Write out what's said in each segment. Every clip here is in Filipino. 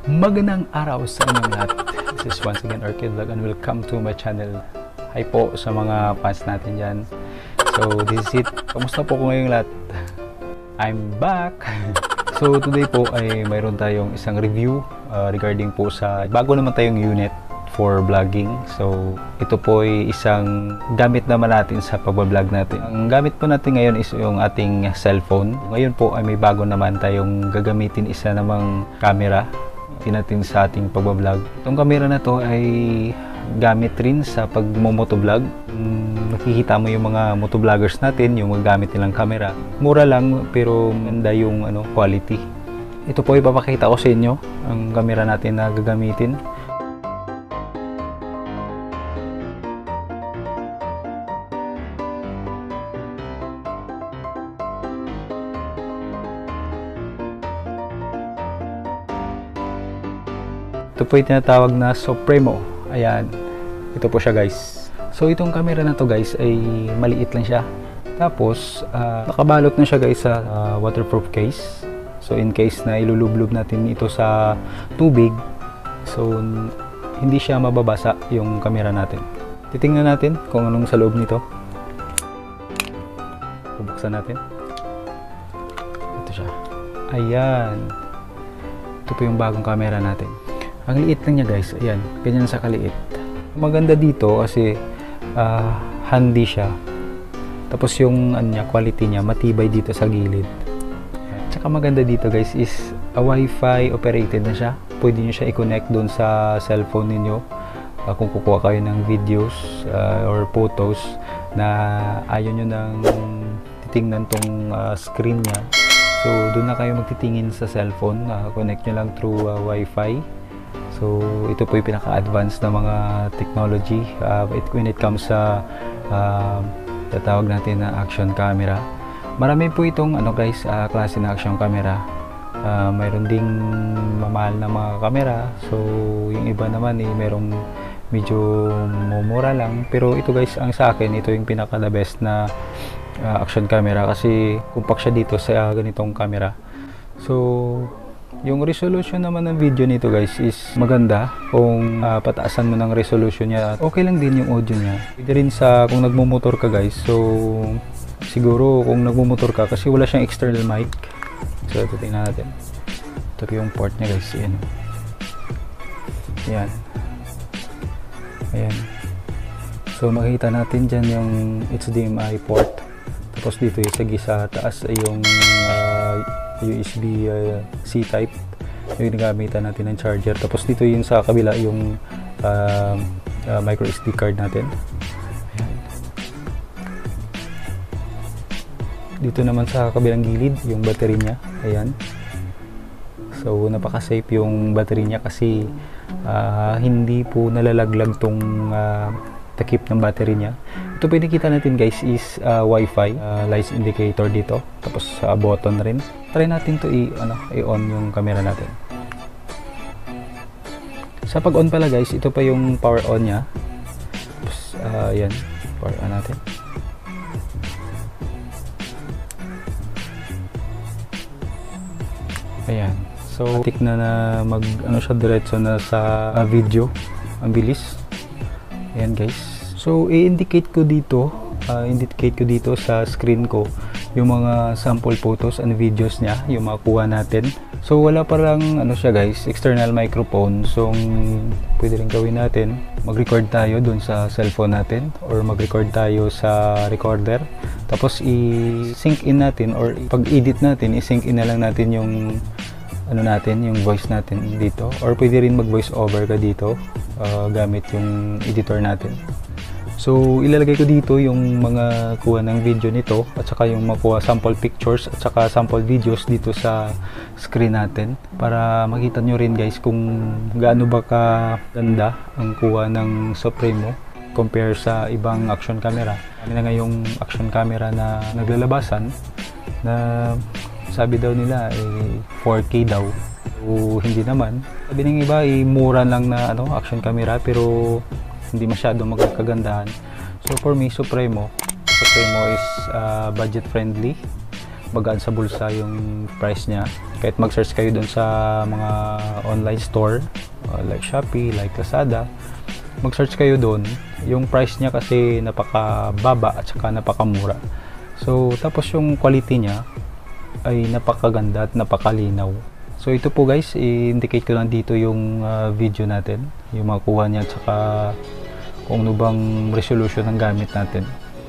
Magandang araw sa inyong lahat. This is once again Orchid Vlog and welcome to my channel. Hi po sa mga fans natin dyan. So this is it. Kamusta po ko ngayong lahat? I'm back! So today po ay mayroon tayong isang review regarding po sa bago naman tayong unit for vlogging. So ito po ay isang gamit naman natin sa pag-vlog natin. Ang gamit po natin ngayon is yung ating cellphone. Ngayon po ay may bago naman tayong gagamitin, isa namang camera natin sa ating pag-vlog. Itong camera na to ay gamit rin sa pag-motovlog. Nakikita mo yung mga motovloggers natin, yung gamit nilang camera. Mura lang pero ganda yung quality. Ito po ipapakita ko sa inyo ang camera natin na gagamitin. Ito po yung tinatawag na Supremo. Ayan. Ito po siya guys. So itong camera na to guys ay maliit lang siya. Tapos nakabalot na siya guys sa waterproof case. So in case na ilulublob natin ito sa tubig, so hindi siya mababasa yung camera natin. Titingnan natin kung anong sa loob nito. Bubuksan natin. Ito siya. Ayan. Ito po yung bagong camera natin. Ang liit lang niya guys, ayan, ganyan sa kaliit. Maganda dito kasi handy siya. Tapos yung quality niya, matibay dito sa gilid. Tsaka maganda dito guys is Wi-Fi operated na siya. Pwede niyo siya i-connect doon sa cellphone niyo kung kukuha kayo ng videos or photos na ayaw nyo nang titingnan tong screen niya. So doon na kayo magtitingin sa cellphone, connect nyo lang through Wi-Fi. So ito po yung pinaka-advanced na mga technology when it comes sa tatawag natin na action camera. Marami po itong guys, klase na action camera. Mayroon ding mamahal na mga camera. So yung iba naman mayroong medyo mumura lang. Pero ito guys, ang sa akin, ito yung pinaka-the best na action camera kasi compact siya dito sa ganitong camera. So yung resolution naman ng video nito guys is maganda. Kung pataasan mo ng resolution niya, okay lang din yung audio niya. Pwede rin sa kung nagmumotor ka guys. So siguro kung nagmumotor ka, kasi wala siyang external mic. So ito tingnan natin. Ito yung port niya guys. Ayan. Ayan. Ayan. So makikita natin dyan yung HDMI port. Tapos dito yung sa taas ay yung USB C-type yung ginagamitan natin ng charger. Tapos dito yung sa kabila yung micro SD card natin. Ayan. Dito naman sa kabilang gilid yung battery niya. Ayan. So napaka-safe yung battery niya kasi hindi po nalalaglag tong takip ng battery niya. Ito pwede kita natin guys is Wi-Fi light indicator dito. Tapos button rin. Try natin to i-on yung camera natin. Sa pag-on pala guys, ito pa yung power on niya. Tapos yan, power on natin. Ayan. So tik na mag siya diretso na sa video. Ang bilis. Ayan guys. So i-indicate ko dito sa screen ko yung mga sample photos and videos niya, yung makuha natin. So wala pa lang siya guys, external microphone. So pwede rin gawin natin, mag-record tayo dun sa cellphone natin or mag-record tayo sa recorder. Tapos i-sync in natin or pag-edit natin, i-sync in na lang natin yung yung voice natin dito. Or pwede rin mag-voice over ka dito gamit yung editor natin. So ilalagay ko dito yung mga kuha ng video nito at saka yung makuha sample pictures at saka sample videos dito sa screen natin para makita nyo rin guys kung gaano ba kaganda ang kuha ng Supremo compare sa ibang action camera. Kami na ngayong action camera na naglalabasan na sabi daw nila 4K daw. So hindi naman. Sabi ng iba mura lang na action camera pero hindi masyadong magkagandahan. So for me, Supremo is budget friendly. Magaan sa bulsa yung price niya. Kahit mag-search kayo dun sa mga online store like Shopee, like Lazada, mag-search kayo doon. Yung price niya kasi napakababa at saka napakamura. So tapos yung quality niya ay napakaganda at napakalinaw. So ito po guys, i-indicate ko lang dito yung video natin, yung makuha niya at saka kung ano bang resolution ng gamit natin.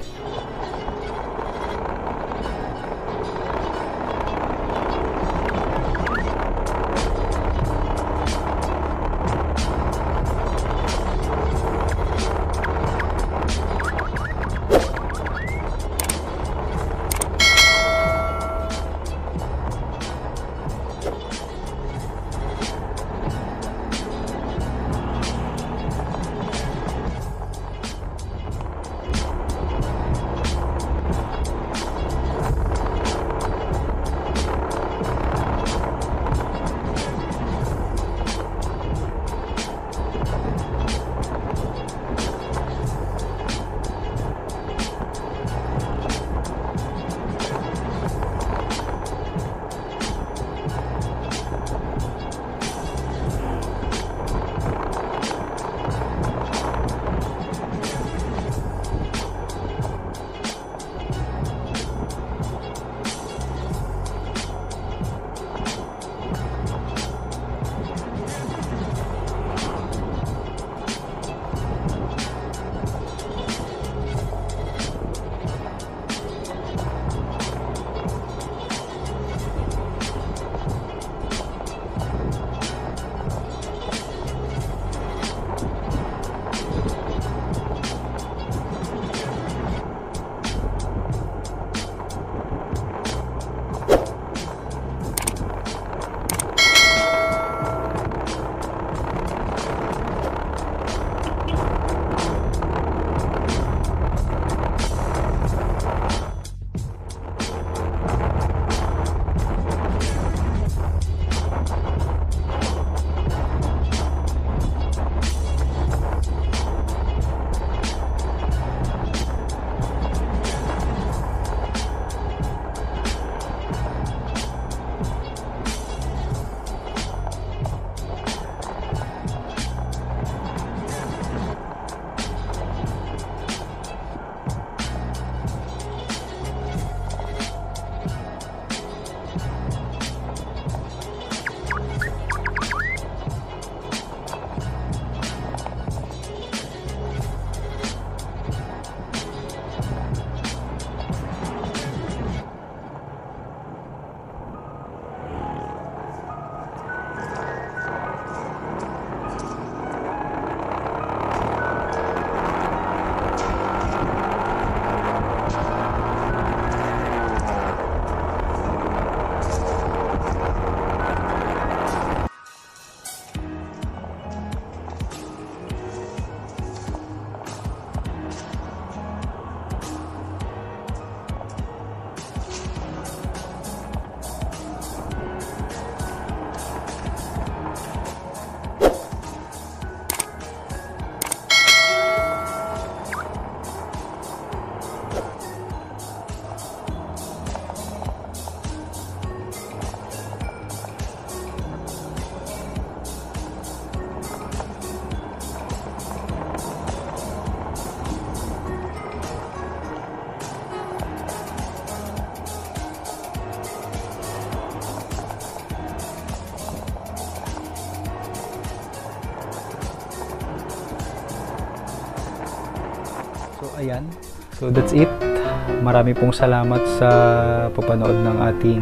So ayan, so that's it. Marami pong salamat sa papanood ng ating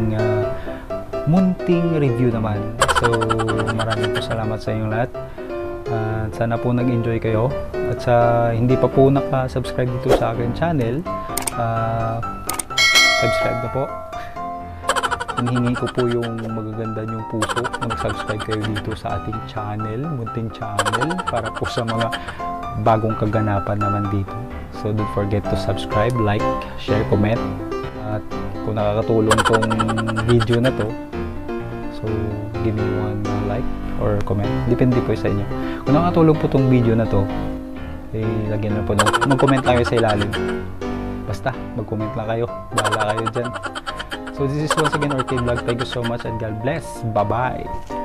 munting review naman. So marami pong salamat sa inyong lahat. Sana po nag-enjoy kayo. At sa hindi pa po naka-subscribe dito sa akin channel, subscribe na po. Hinihingi ko po yung magaganda niyong puso na mag-subscribe kayo dito sa ating channel, munting channel, para po sa mga bagong kaganapan naman dito. So don't forget to subscribe, like, share, comment. At kung nakakatulong tong video na to, so give me one like or comment. Depende po sa inyo. Kung nakakatulong po tong video na to, lagyan na po mag-comment tayo sa ilalim. Basta mag-comment lang kayo. Bahala kayo dyan. So this is once again Orchid Vlog. Thank you so much and God bless. Bye-bye.